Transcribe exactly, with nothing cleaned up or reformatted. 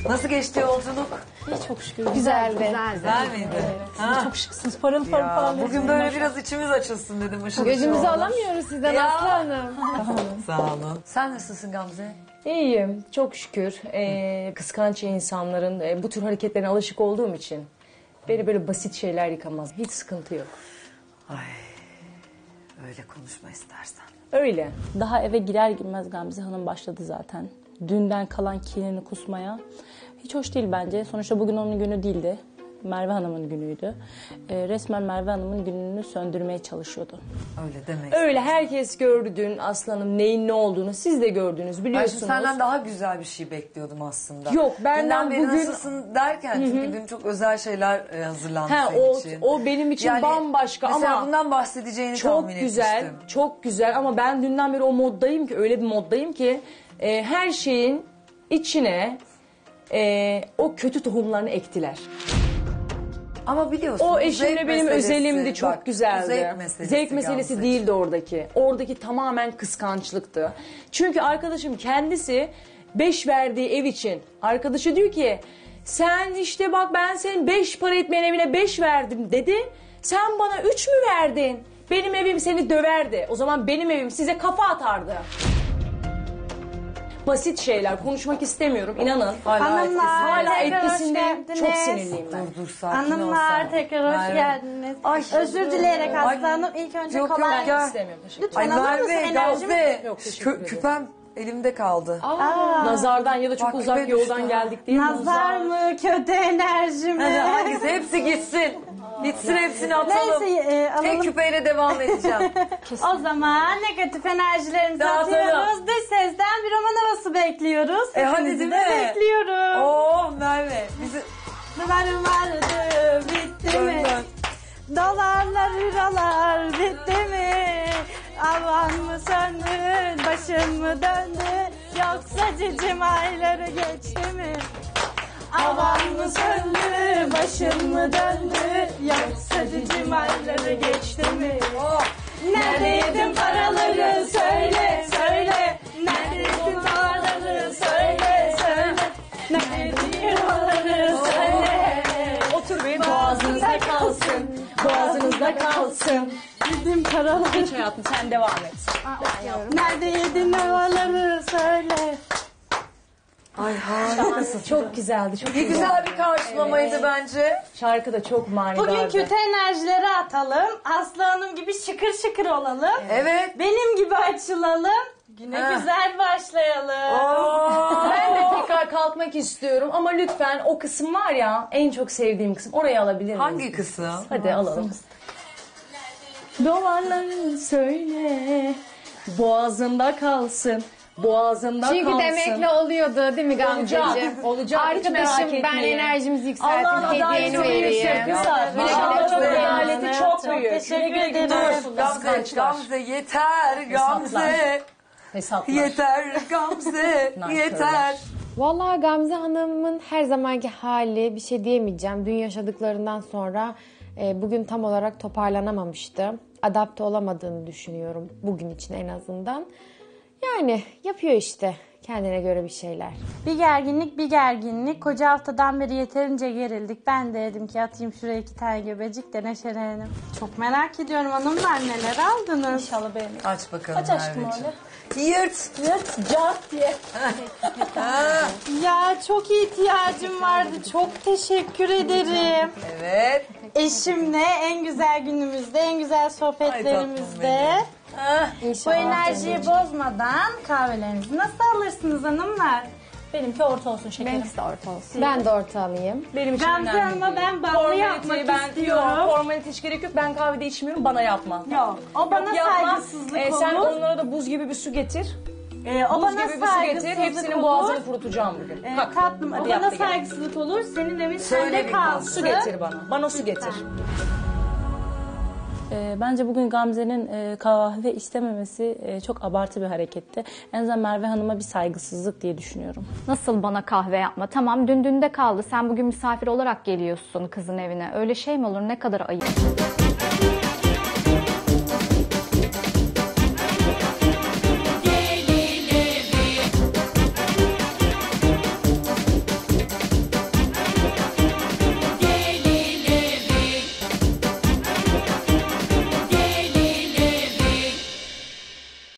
Nasıl geçti yolculuk? İyi çok şükür. Güzeldi. Güzel miydi? Siz çok şıksınız. Parıl parıl Ya, parıl. bugün böyle biraz içimiz açılsın dedim. Işıl Gözümüzü ışıl oldu. alamıyoruz sizden Ya. Aslı Hanım. Sağ olun. Sen nasılsın Gamze? İyiyim, çok şükür. Ee, kıskanç insanların e, bu tür hareketlerine alışık olduğum için beni böyle basit şeyler yıkamaz. Hiç sıkıntı yok. Ay, öyle konuşma istersen. Öyle. Daha eve girer girmez Gamze Hanım başladı zaten. Dünden kalan kinini kusmaya. Hiç hoş değil bence. Sonuçta bugün onun günü değildi. Merve Hanım'ın günüydü. Ee, resmen Merve Hanım'ın gününü söndürmeye çalışıyordu. Öyle demek. Öyle herkes gördü dün Aslanım neyin ne olduğunu. Siz de gördünüz Ben şimdi biliyorsunuz. senden daha güzel bir şey bekliyordum aslında. Yok, benden Dünden beri bugün- nasılsın derken çünkü dün çok özel şeyler e, hazırlandı Ha, senin o, için. o benim için Yani bambaşka mesela ama bundan bahsedeceğini çok tahmin güzel, etmiştim. çok güzel ama ben dünden beri o moddayım ki öyle bir moddayım ki e, her şeyin içine e, o kötü tohumlarını ektiler. Ama biliyorsun O bu eşimle zevk benim meselesi, özelimdi, çok bak, güzeldi. Zevk meselesi, Zevk meselesi Gamzeciğim. değildi oradaki. Oradaki tamamen kıskançlıktı. Çünkü arkadaşım kendisi beş verdiği ev için arkadaşı diyor ki sen işte bak ben senin beş para etmeyen evine beş verdim dedi. Sen bana üç mü verdin? Benim evim seni döverdi. O zaman benim evim size kafa atardı. Basit şeyler konuşmak istemiyorum inanın. Hala Hanımlar, etkisi- Hala tekrar hoş etkisindeyim. geldiniz. Çok sinirliyim ben. Dur dur sakin Hanımlar olsana. tekrar hoş Merve. geldiniz. Ay, Özür dileyerek Ay, Aslanım ilk önce yok, yok, kolay gel. İstemiyorum. Teşekkür Lütfen Ay alır mısın Merve, enerjimi? Gamze. Yok, teşekkür Kö- ederim. küpem elimde kaldı. Nazardan ya da çok Bak, uzak küpe yoldan düştü. geldik değil mi? Nazar mı kötü enerji mi? Hadi hangisi? Hepsi gitsin. Gitsin hepsini atalım. Neyse e, alalım. Tek küpeyle devam edeceğim. O zaman negatif enerjilerimizi Dağıtalım. atıyoruz. Dış sesten bir roman havası bekliyoruz. E, hadi Hepinizi değil de mi? bekliyorum. Oh Merve. Bizi... Duvarım vardı bitti Dön, mi? dön. Dolarlar liralar bitti mi? Avan mı söndü başım mı döndü? Yoksa cicim ayları geçti mi? Avan mı söndü başım mı döndü? Yoksa cicim ayları geçti mi? Oh. Neredeydin paraları söyle söyle. Neredeydin paraları söyle söyle. Neredeydin paraları söyle. Otur benim boğazınızda kalsın. Boğazınızda kalsın. Dedim paraları. Hiç hayatım sen devam et. Nerede yedin havaları söyle. Ay harikasın. Çok güzeldi. Çok Ne güzel bir karşılamaydı bence. Şarkı da çok manidardı. Bugün kötü enerjileri atalım. Aslı Hanım gibi şıkır şıkır olalım. Evet. Benim gibi açılalım. Güne Ha. güzel başlayalım. Oh. Ben de tekrar kalkmak istiyorum ama lütfen o kısım var ya en çok sevdiğim kısım. Orayı alabilir miyiz? Hangi kısım? Hadi alalım. Duvarların söyle boğazında kalsın. Boğazında Çünkü kalsın. demekle oluyordu değil mi Gamzeciğim? Olacak, olacak. Hiç merak Arkadaşım ben etmeyin. enerjimizi Allah'ın yükseltip hediyeni adaleti büyük vereyim. kızlar. Güle güle Allah'ın kullanın. adaleti çok Çok büyük. teşekkür Güle güle ederim. gidiyorsun. Gamze, Kıskançlar. Gamze yeter Gamze. Hesaplar. Yeter Gamze, Nankörler. yeter. Vallahi Gamze Hanım'ın her zamanki hali bir şey diyemeyeceğim. Dün yaşadıklarından sonra e, bugün tam olarak toparlanamamıştı. Adapte olamadığını düşünüyorum bugün için en azından. Yani yapıyor işte kendine göre bir şeyler. Bir gerginlik bir gerginlik. Koca haftadan beri yeterince gerildik. Ben de dedim ki atayım şuraya iki tane göbecik de neşelenelim. Çok merak ediyorum hanımlar neler aldınız? İnşallah beğenir. Aç bakalım Aç aşkım Merveciğim. öyle. Yırt. Yırt cart diye. Ha, Ya çok ihtiyacım vardı. Çok teşekkür ederim. evet. Eşimle en güzel günümüzde, en güzel sohbetlerimizde. Ay tatlım Ah, bu İnşallah enerjiyi bozmadan kahvelerinizi nasıl alırsınız hanımlar? Benimki orta olsun şekerim. Benimkisi de orta olsun. Ben de orta alayım. Benim için Gamze önemli Hanım'a değil. ben ballı Formaliteyi yapmak ben, istiyorum. Yok, formalite hiç gerek yok. Ben kahvede içmiyorum. Bana yapma. Yok, o bana Yok, yapma. saygısızlık Ee, olur. Sen onlara da buz gibi bir su getir. Ee, o Buz bana gibi bir su getir. saygısızlık Hepsinin olur. boğazını kurutacağım bugün. Ee, Kalk. tatlım, Hadi o yap bana da gel. saygısızlık olur. Senin evin Söyle sende bir kalsın. Su getir bana. Bana su getir. Ee, bence bugün Gamze'nin e, kahve istememesi e, çok abartı bir hareketti. En azından Merve Hanım'a bir saygısızlık diye düşünüyorum. Nasıl bana kahve yapma? Tamam dün dünde kaldı. Sen bugün misafir olarak geliyorsun kızın evine. Öyle şey mi olur? Ne kadar ayıp.